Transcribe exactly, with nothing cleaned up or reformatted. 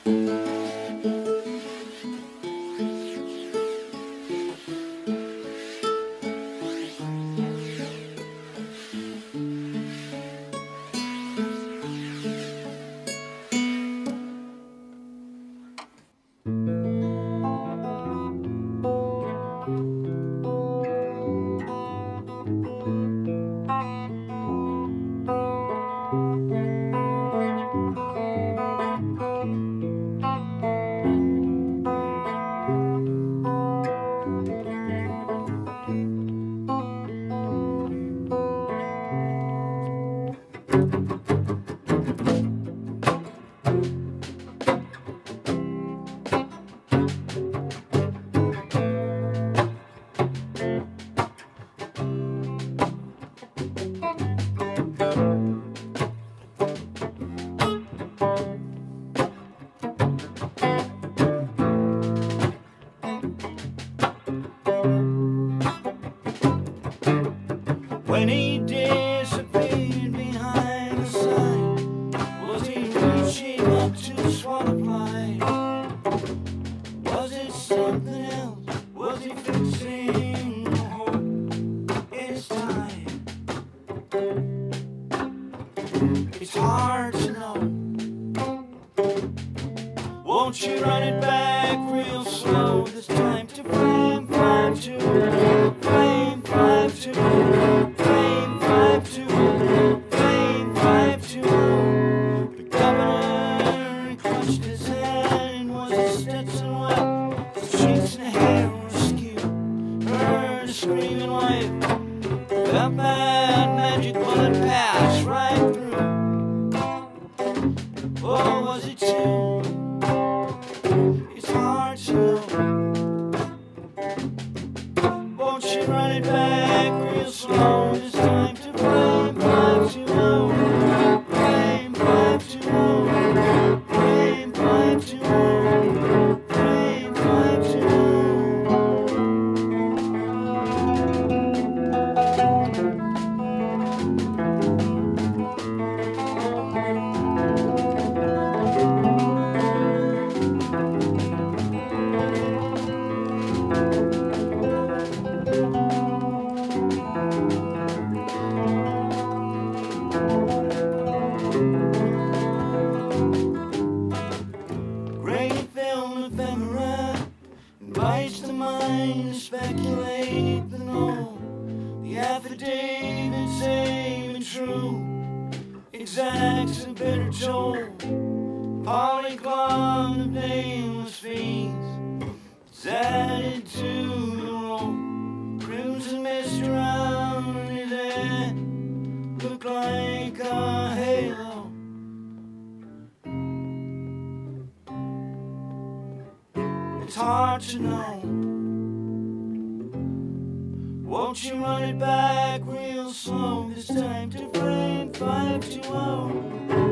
When he disappeared behind the sign, was he reaching up to swat a fly? Was it something else? Was he fixing a hole in his tie? It's hard to know. Won't you run it back real slow? This time to frame five two, frame five two. Screaming wife, that bad magic bullet passed right through. Or was it two? It's hard to know. Won't you run it back real slow? It's time to flame five two oh, flame five two oh, flame five two oh, flame five two oh. Invites the mind to speculate the no. The affidavits aim and true, exacts a bitter toll. Polyglot of nameless fiends, it's added to the roll. Crimson mist around his head, look like a halo. It's hard to know. Won't you run it back real slow? This time to frame five two oh.